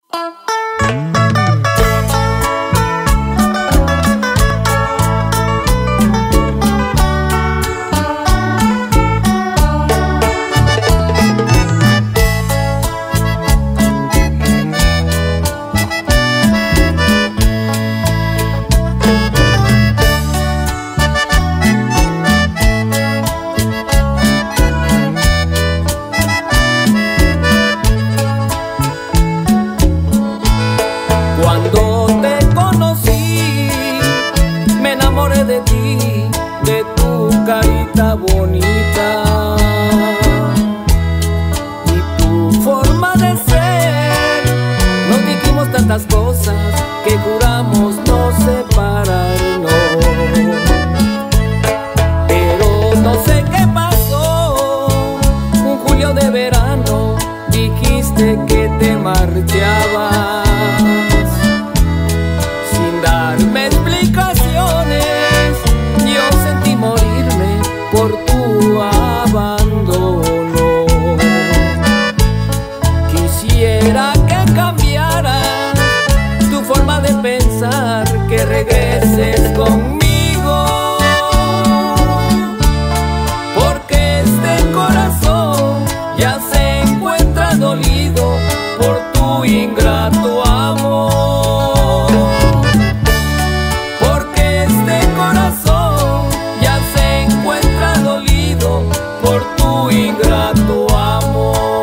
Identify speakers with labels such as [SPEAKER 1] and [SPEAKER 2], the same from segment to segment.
[SPEAKER 1] Cuando te conocí, me enamoré de ti, de tu carita bonita y tu forma de ser. Nos dijimos tantas cosas que juramos no separarnos, pero no sé qué pasó. Un julio de verano dijiste que te marchabas sin darme explicaciones. Yo sentí morirme por tu abandono. Quisiera que cambiaras tu forma de pensar, que regreses conmigo, porque este corazón ya se encuentra dolido por tu ingrato amor. Porque este corazón ya se encuentra dolido por tu ingrato amor.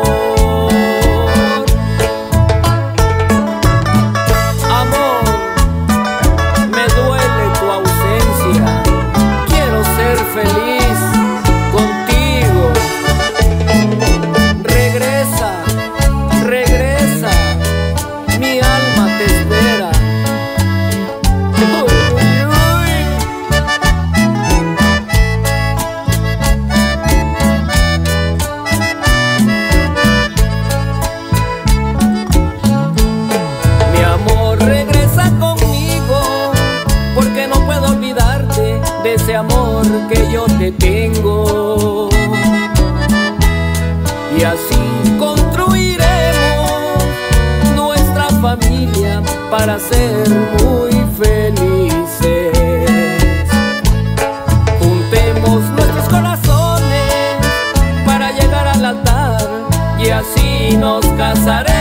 [SPEAKER 1] Amor, me duele tu ausencia, quiero ser feliz contigo. Regresa, regresa, mi alma te espera. Mi amor, regresa conmigo, porque no puedo olvidarte de ese amor que yo te tengo. Y así construiremos nuestra familia para ser muy felices. Juntemos nuestros corazones para llegar al altar y así nos casaremos.